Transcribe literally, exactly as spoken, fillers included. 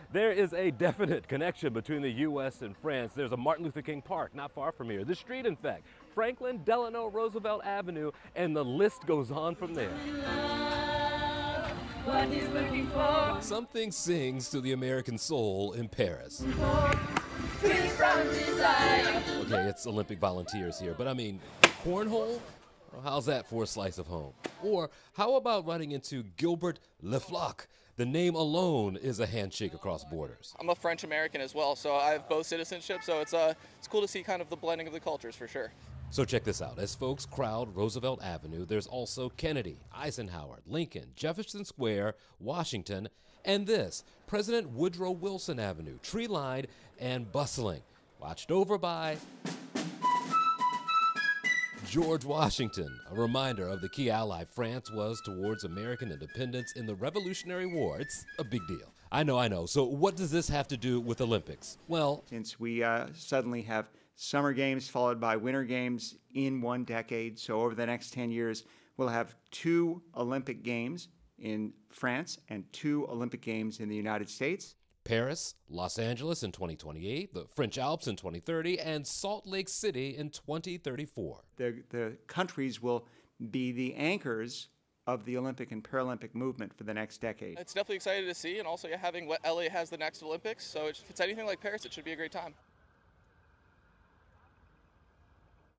There is a definite connection between the U S and France. There's a Martin Luther King Park not far from here. The street, in fact, Franklin Delano Roosevelt Avenue, and the list goes on from there. What he's looking for. Something sings to the American soul in Paris. Free from desire. Okay, it's Olympic volunteers here, but I mean, cornhole? Well, how's that for a slice of home? Or how about running into Gilbert Lefloc? The name alone is a handshake across borders. I'm a French American as well, so I have both citizenship, so it's uh, it's cool to see kind of the blending of the cultures for sure. So check this out. As folks crowd Roosevelt Avenue, there's also Kennedy, Eisenhower, Lincoln, Jefferson Square, Washington, and this, President Woodrow Wilson Avenue, tree-lined and bustling, watched over by George Washington, a reminder of the key ally France was towards American independence in the Revolutionary War. It's a big deal. I know, I know. So what does this have to do with Olympics? Well, since we uh, suddenly have summer games followed by winter games in one decade, so over the next ten years, we'll have two Olympic Games in France and two Olympic Games in the United States. Paris, Los Angeles in twenty twenty-eight, the French Alps in twenty thirty, and Salt Lake City in twenty thirty-four. The, the countries will be the anchors of the Olympic and Paralympic movement for the next decade. It's definitely exciting to see, and also having what L A has the next Olympics, so if it's anything like Paris, it should be a great time.